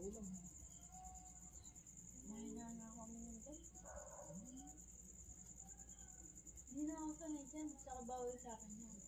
lang. Mahina na ako minum doon. Hindi na ako sanay dyan. Saka bawal sa akin yan.